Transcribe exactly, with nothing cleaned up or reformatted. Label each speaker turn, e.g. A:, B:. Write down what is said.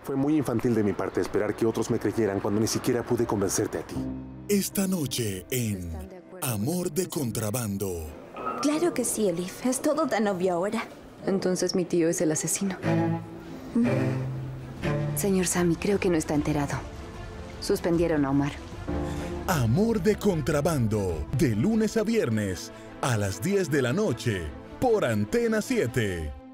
A: Fue muy infantil de mi parte esperar que otros me creyeran cuando ni siquiera pude convencerte a ti.
B: Esta noche en Amor de Contrabando.
C: Claro que sí, Elif. Es todo tan obvio ahora.
D: Entonces mi tío es el asesino. Mm. Señor Sammy, creo que no está enterado. Suspendieron a Omar.
B: Amor de Contrabando, de lunes a viernes, a las diez de la noche, por Antena siete.